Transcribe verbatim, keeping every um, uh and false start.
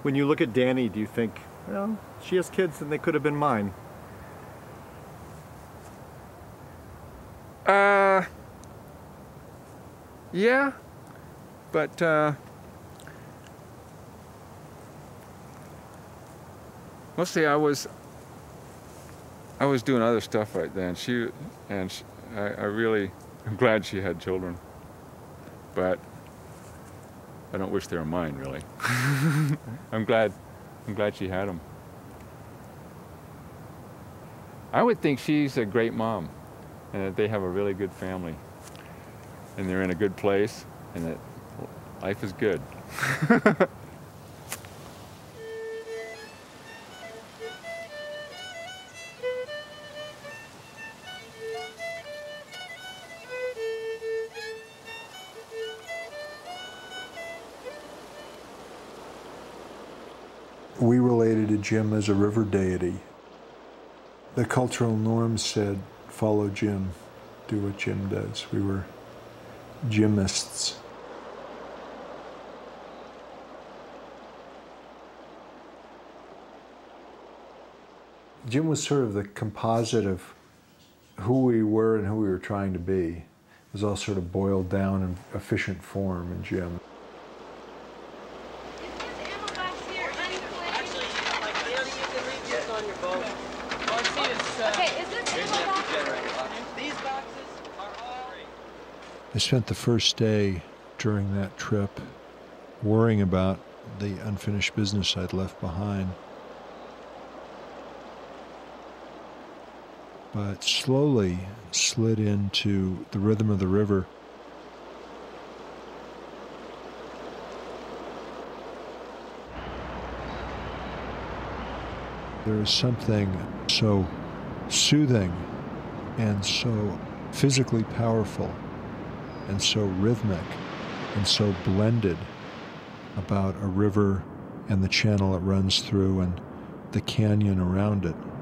When you look at Danny, do you think, well, she has kids and they could have been mine? Uh, yeah, but uh, mostly I was I was doing other stuff right then. She and she, I, I really am glad she had children, but I don't wish they were mine, really. I'm glad I'm glad she had them. I would think she's a great mom, and that they have a really good family, and they're in a good place, and that life is good. We related to Jim as a river deity. The cultural norms said, follow Jim, do what Jim does. We were Jimists. Jim was sort of the composite of who we were and who we were trying to be. It was all sort of boiled down in efficient form in Jim. I spent the first day during that trip worrying about the unfinished business I'd left behind. But slowly slid into the rhythm of the river. There is something so soothing and so physically powerful and so rhythmic and so blended about a river and the channel it runs through and the canyon around it.